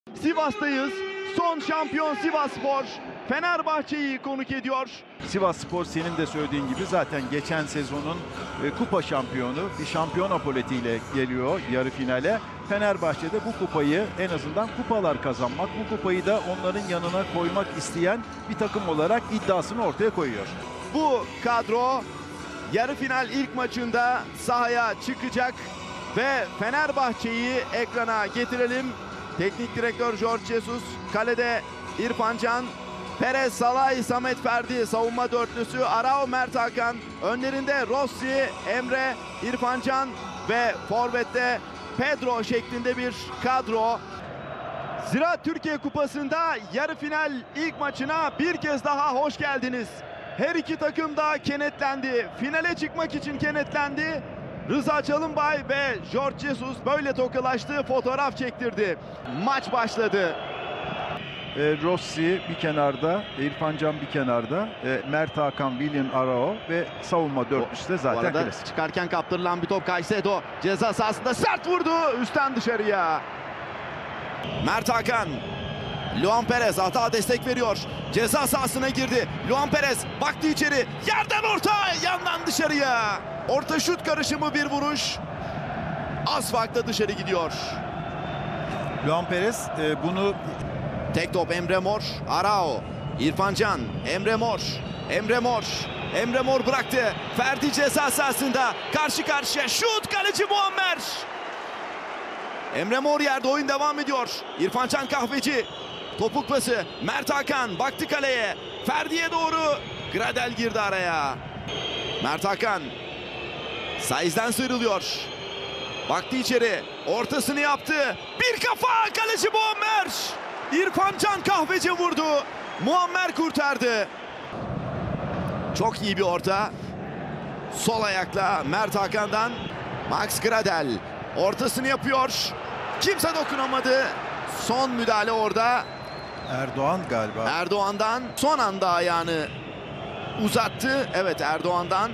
Sivas'tayız. Son şampiyon Sivasspor Fenerbahçe'yi konuk ediyor. Sivasspor senin de söylediğin gibi zaten geçen sezonun kupa şampiyonu, bir şampiyon apoletiyle geliyor yarı finale. Fenerbahçe'de bu kupayı, en azından kupalar kazanmak, bu kupayı da onların yanına koymak isteyen bir takım olarak iddiasını ortaya koyuyor. Bu kadro yarı final ilk maçında sahaya çıkacak ve Fenerbahçe'yi ekrana getirelim. Teknik direktör Jorge Jesus, kalede İrfan Can, Perez, Salahı, Samet Ferdi, savunma dörtlüsü Arao, Mert Hakan, önlerinde Rossi, Emre, İrfan Can ve forvette Pedro şeklinde bir kadro. Ziraat Türkiye Kupası'nda yarı final ilk maçına bir kez daha hoş geldiniz. Her iki takım da kenetlendi. Finale çıkmak için kenetlendi. Rıza Çalınbay ve Jorge Jesus böyle tokalaştı, fotoğraf çektirdi. Maç başladı. Rossi bir kenarda, İrfan Can bir kenarda, Mert Hakan, Willian Arao ve savunma dörtlüsü de Bu zaten arada klasik. çıkarken kaptırılan bir top Caicedo ceza sahasında sert vurdu, üstten dışarıya. Mert Hakan, Luan Perez hata destek veriyor. Ceza sahasına girdi. Luan Perez baktı içeri. Yerden orta, yandan dışarıya. Orta şut karışımı bir vuruş. Az farkla dışarı gidiyor. Luan Perez bunu... Tek top Emre Mor, Arao, İrfan Can, Emre Mor, Emre Mor, Emre Mor bıraktı. Ferdi ceza sahasında karşı karşıya şut, kaleci Muammer. Emre Mor yerde, oyun devam ediyor. İrfan Can Kahveci, topuk pası, Mert Hakan baktı kaleye. Ferdi'ye doğru, Gradel girdi araya. Mert Hakan Saiz'den sıyrılıyor. Baktı içeri, ortasını yaptı. Bir kafa, kaleci Muammer. İrfan Can Kahveci vurdu. Muammer kurtardı. Çok iyi bir orta. Sol ayakla Mert Hakan'dan Max Gradel ortasını yapıyor. Kimse dokunamadı. Son müdahale orada. Erdoğan galiba. Erdoğan'dan son anda ayağını uzattı. Evet, Erdoğan'dan.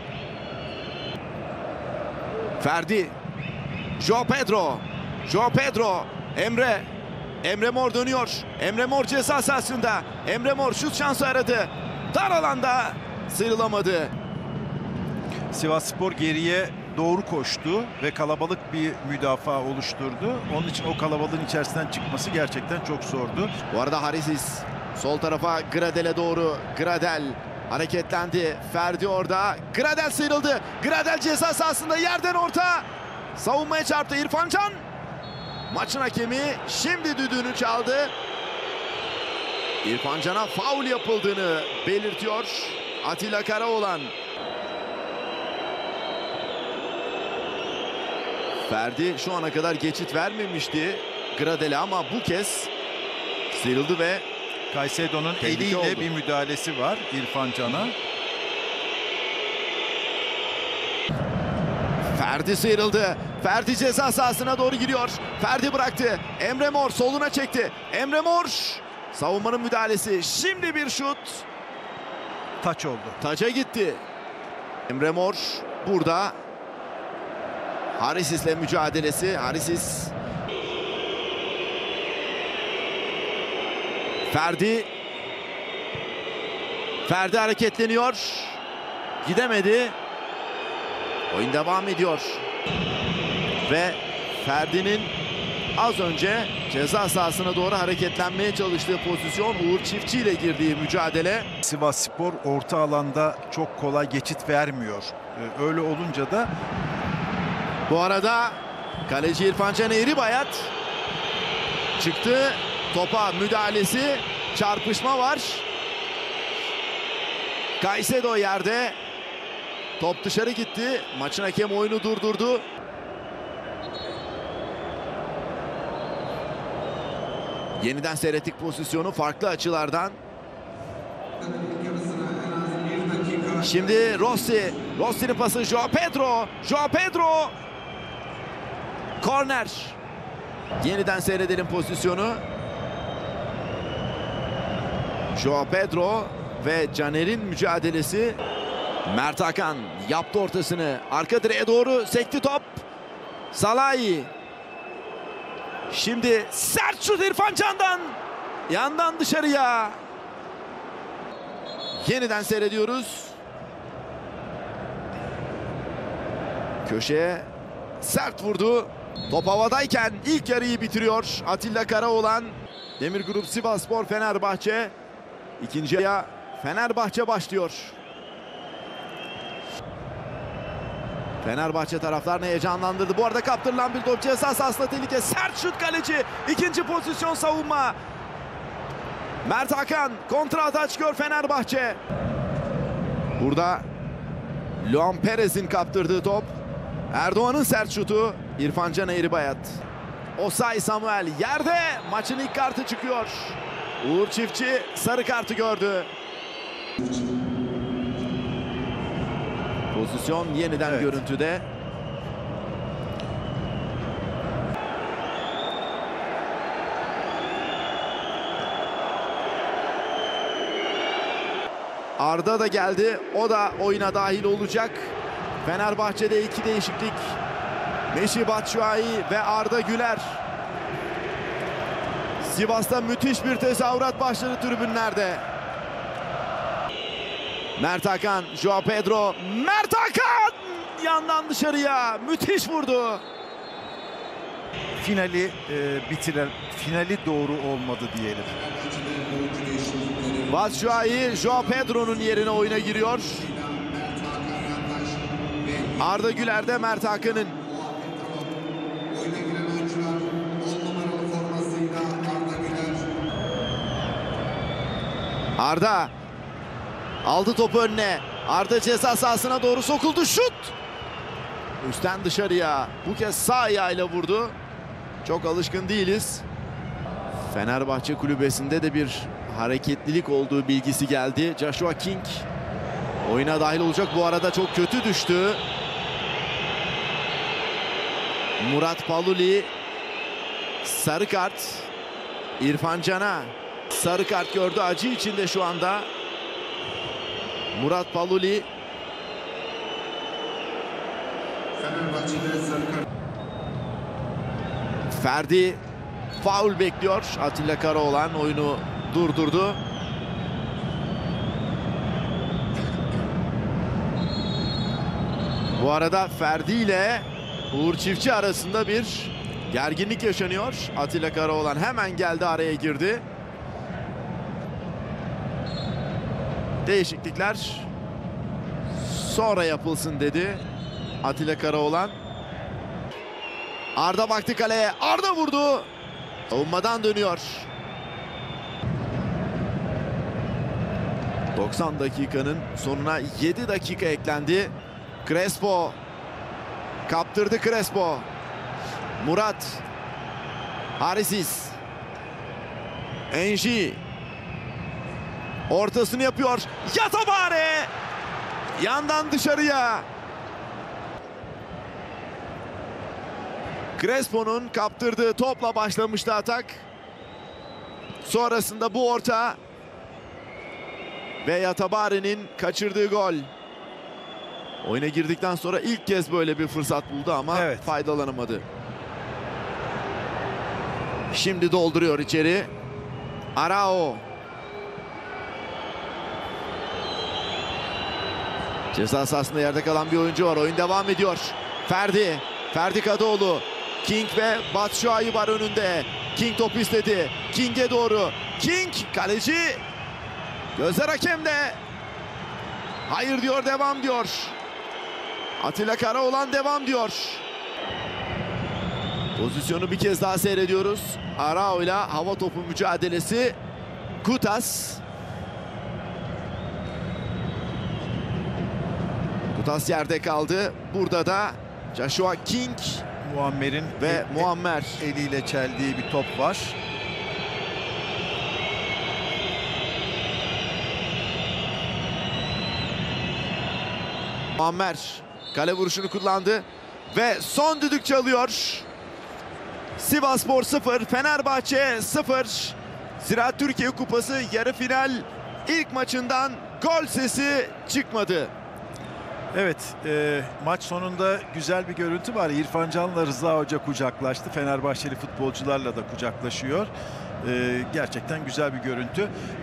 Ferdi. João Pedro. João Pedro. Emre. Emre Mor dönüyor. Emre Mor ceza sahasında. Emre Mor şut şansı aradı. Dar alanda sıyrılamadı. Sivasspor geriye doğru koştu ve kalabalık bir müdafaa oluşturdu. Onun için o kalabalığın içerisinden çıkması gerçekten çok zordu. Bu arada Harisis sol tarafa Gradel'e doğru. Gradel hareketlendi. Ferdi orada. Gradel sıyrıldı. Gradel ceza sahasında, yerden orta. Savunmaya çarptı İrfan Can. Maçın hakemi şimdi düdüğünü çaldı. İrfan Can'a faul yapıldığını belirtiyor Atilla Karaoğlan. Ferdi şu ana kadar geçit vermemişti Gradel'e ama bu kez sıyrıldı ve Caicedo'nun tehlike eliyle oldu. bir müdahalesi var İrfan Can'a. Ferdi sıyrıldı. Ferdi ceza sahasına doğru giriyor. Ferdi bıraktı. Emre Mor soluna çekti. Emre Mor, savunmanın müdahalesi. Şimdi bir şut. Taç oldu. Taça gitti. Emre Mor burada. Harisis'le mücadelesi. Harisis. Ferdi. Ferdi hareketleniyor. Gidemedi. Oyun devam ediyor. Ve Ferdi'nin az önce ceza sahasına doğru hareketlenmeye çalıştığı pozisyon, Uğur Çiftçi ile girdiği mücadele. Sivasspor orta alanda çok kolay geçit vermiyor. Öyle olunca da Bu arada kaleci İrfan Can Eğribayat çıktı. Topa müdahalesi, çarpışma var. Caicedo yerde. Top dışarı gitti. Maçın hakemi oyunu durdurdu. Yeniden seyrettik pozisyonu farklı açılardan. Şimdi Rossi. Rossi'nin pası João Pedro. João Pedro. Korner. Yeniden seyredelim pozisyonu. João Pedro ve Caner'in mücadelesi. Mert Hakan yaptı ortasını. Arka direğe doğru sekti top. Salahı. Şimdi sert şut İrfan Can'dan. Yandan dışarıya. Yeniden seyrediyoruz. Köşeye sert vurdu. Top havadayken ilk yarıyı bitiriyor Atilla Karaoğlan. Demir Grup Sivasspor Fenerbahçe. İkinci yarıya Fenerbahçe başlıyor. Fenerbahçe taraflarını heyecanlandırdı. Bu arada kaptırılan bir top, ceza sahasında tehlike. Sert şut kaleci. İkinci pozisyon savunma. Mert Hakan kontra atağa çıkıyor Fenerbahçe. Burada Luan Perez'in kaptırdığı top. Erdoğan'ın sert şutu. İrfan Can Eğribayat. Osay Samuel yerde. Maçın ilk kartı çıkıyor. Uğur Çiftçi sarı kartı gördü. Pozisyon yeniden görüntüde. Arda da geldi. O da oyuna dahil olacak. Fenerbahçe'de iki değişiklik. Meşi Batshuayi ve Arda Güler. Sivas'ta müthiş bir tezahürat başladı tribünlerde. Mert Hakan, Joao Pedro. Mert Hakan! Yandan dışarıya. Müthiş vurdu. Finali bitiren, finali doğru olmadı diyelim. Batshuayi, Joao Pedro'nun yerine oyuna giriyor. Arda Güler de Mert Hakan'ın. Arda aldı topu önüne. Arda ceza sahasına doğru sokuldu. Şut! Üstten dışarıya. Bu kez sağ ayağıyla vurdu. Çok alışkın değiliz. Fenerbahçe kulübesinde de bir hareketlilik olduğu bilgisi geldi. Joshua King oyuna dahil olacak. Bu arada çok kötü düştü. Murat Paluli sarı kart. İrfan Can'a sarı kart gördü. Acı içinde şu anda. Murat Paluli. Ferdi faul bekliyor. Atilla Karaoğlan oyunu durdurdu. Bu arada Ferdi ile Uğur Çiftçi arasında bir gerginlik yaşanıyor. Atilla Karaoğlan hemen geldi, araya girdi. Değişiklikler sonra yapılsın dedi Atilla Karaoğlan. Arda baktı kaleye. Arda vurdu. Savunmadan dönüyor. 90 dakikanın sonuna 7 dakika eklendi. Crespo kaptırdı. Crespo. Murat. Harisis. Enji. Ortasını yapıyor. Yatabare. Yandan dışarıya. Crespo'nun kaptırdığı topla başlamıştı atak. Sonrasında bu orta ve Yatabare'nin kaçırdığı gol. Oyuna girdikten sonra ilk kez böyle bir fırsat buldu ama faydalanamadı. Şimdi dolduruyor içeri. Arao. Ceza sahasında yerde kalan bir oyuncu var. Oyun devam ediyor. Ferdi. Ferdi Kadıoğlu. King ve Batshuayi var önünde. King topu istedi. King'e doğru. King kaleci. Gözler hakemde. Hayır diyor, devam diyor. Atilla Karaoğlan devam diyor. Pozisyonu bir kez daha seyrediyoruz. Arao ile hava topu mücadelesi. Kutas. Kutas yerde kaldı. Burada da Joshua King Muammer'in ve Muammer eliyle çeldiği bir top var. Muammer kale vuruşunu kullandı ve son düdük çalıyor. Sivasspor 0, Fenerbahçe 0. Ziraat Türkiye Kupası yarı final ilk maçından gol sesi çıkmadı. Evet, maç sonunda güzel bir görüntü var. İrfan Can'la Rıza Hoca kucaklaştı. Fenerbahçeli futbolcularla da kucaklaşıyor. Gerçekten güzel bir görüntü.